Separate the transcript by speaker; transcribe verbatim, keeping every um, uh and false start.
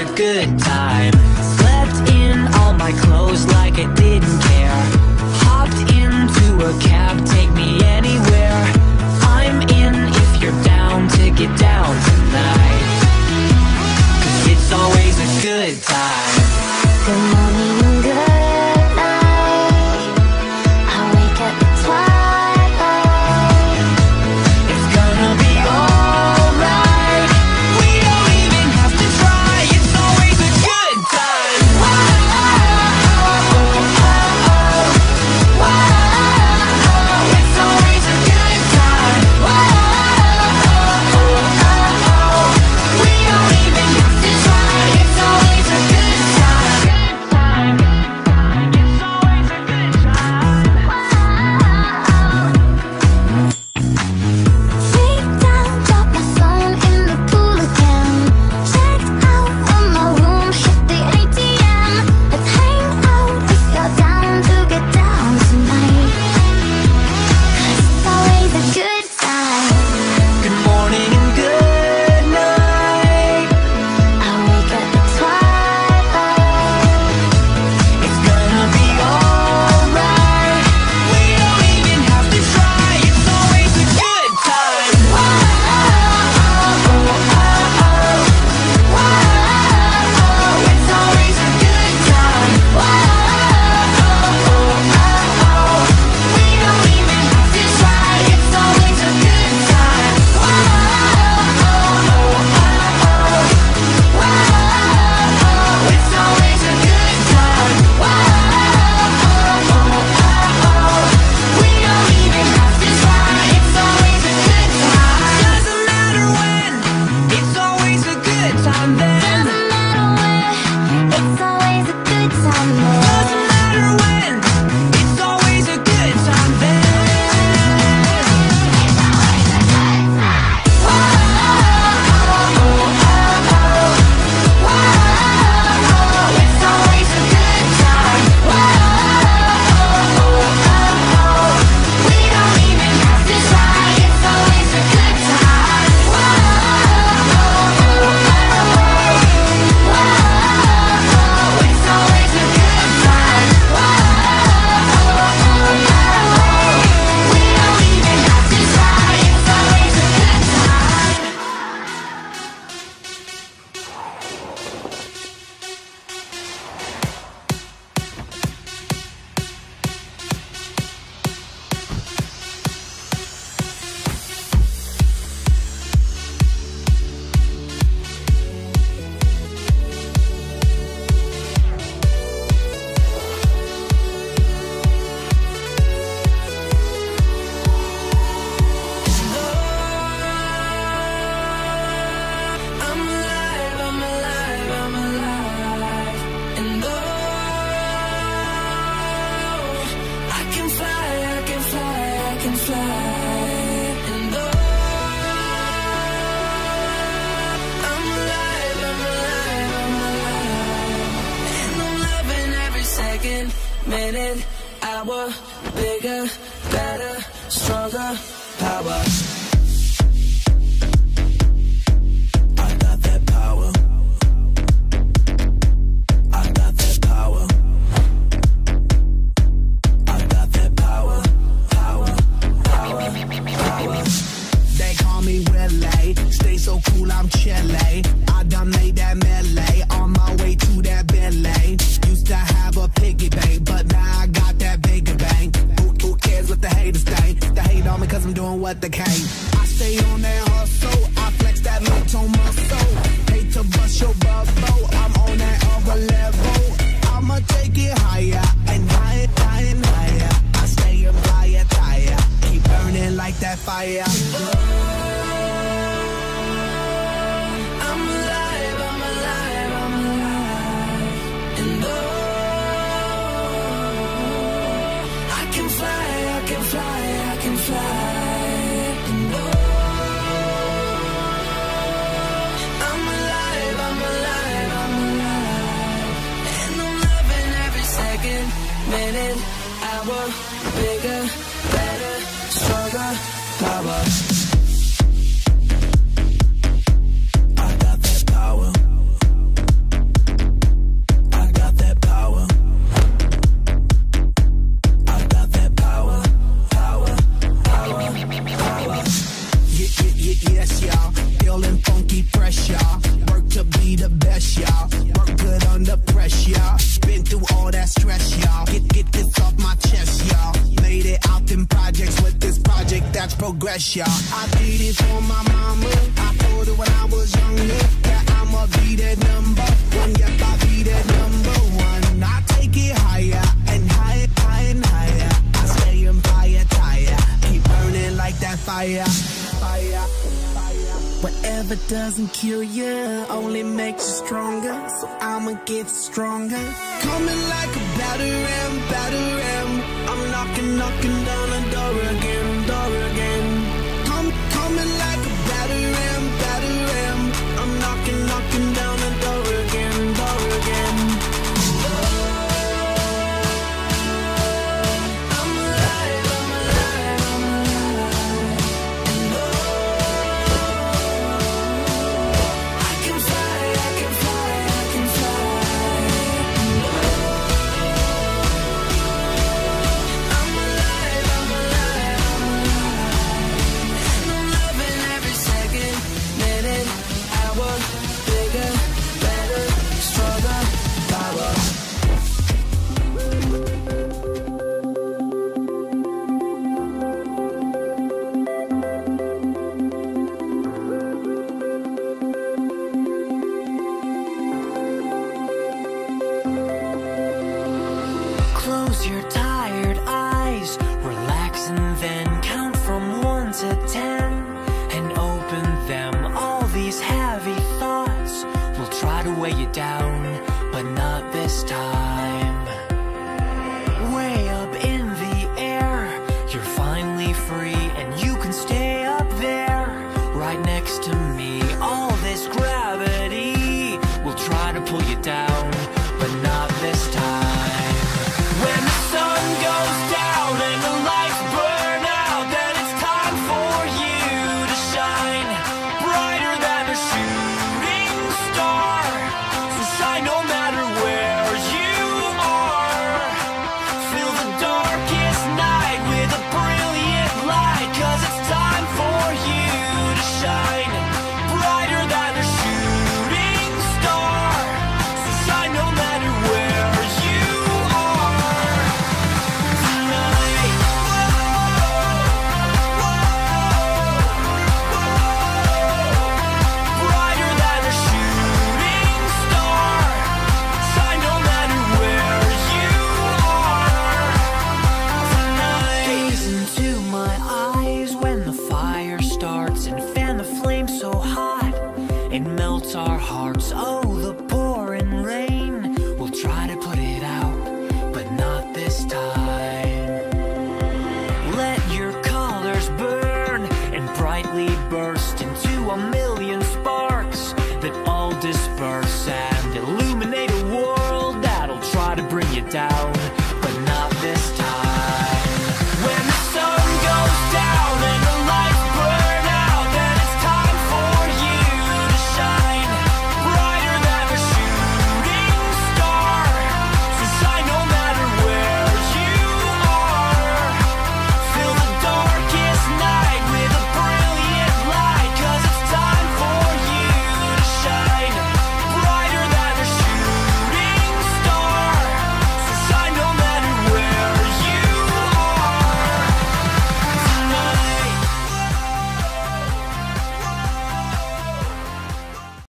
Speaker 1: a good time. Slept in all my clothes like I didn't care. Hopped into a cab, take me anywhere. I'm in if you're down to get down tonight. 'Cause it's always a good time.
Speaker 2: Good morning and good night. I wake up at twilight.
Speaker 1: It's gonna be alright. We don't even have to try. It's always a good time. Whoa, whoa, it's always a good time. Whoa, we don't even have to try. It's always a good time. It's always a good time.
Speaker 2: Freak down, drop my phone in the pool again. Checked out of my room, hit the A T M. Let's hang out if you're down to get down tonight. 'Cause it's always a good time.
Speaker 1: Good morning and good night.
Speaker 2: I wake up at twilight.
Speaker 1: It's gonna be alright. We don't even have to try. It's always a good time. Whoa, it's always a good time. Whoa, we don't even have to try. It's always a good time. Whoa, it's always a good time. We don't even have to try. It's always a good time. Doesn't matter when. It's always a good time then.
Speaker 2: Doesn't matter where, it's always a good time there.
Speaker 1: Doesn't matter when. It's always a good time then. It's always a good time. We don't even have to try. It's always a good time. It's always a good time. We don't even have to try. It's always a good time. I'm alive, I'm alive, I'm alive. And oh, I can fly, I can fly, I can fly. And oh, I'm alive, I'm alive, I'm alive. And I'm loving every second, minute, hour. Bigger, better, stronger, power. I got that power. I got that power. I got that power. Power, power, power.
Speaker 3: They call me Willie, stay so cool, I'm chilly. I done made that melee, on my way to that Bentley. Used to have a piggy bank, but now I got that bigger bank. Who, who cares what the haters think? They hate on me cause I'm doing what they can. I stay on that hustle, I flex that mental muscle. Hate to bust your bubble, I'm on that other level. I'ma take it higher, and higher, higher, and higher. I stay on fire, tire, keep burning like that fire.
Speaker 1: I'm alive, I'm alive, I'm alive. And oh, I can fly, I can fly, I can fly. And oh, I'm alive, I'm alive, I'm alive. And I'm loving every second, minute, hour. Bigger, better, stronger, power. I got that power.
Speaker 3: pressure. I did it for my mama. I told her when I was younger that I'ma be that number one. Yep, I'll be that number one. I take it higher and higher, higher and higher. I stay on fire, tire. Keep burning like that fire, fire, fire. Whatever doesn't kill you only makes you stronger. So I'ma get stronger. Coming like a battering, battering. I'm knocking, knocking down the door again, door again. Come, coming like a battering, battering. I'm knocking, knocking down the door again, door again. I'm alive, I'm alive, I'm alive. And oh, I can fly, I can fly, I can fly. I'm alive, I'm alive, I'm alive. And I'm loving every second, minute, hour, bigger, better, stronger, power. Close your tired eyes, relax and then count from one to ten and open them. All these heavy thoughts will try to weigh you down, but not this time. Way up in the air, you're finally free and you can stay up there right next to me. All this gravity will try to pull you down,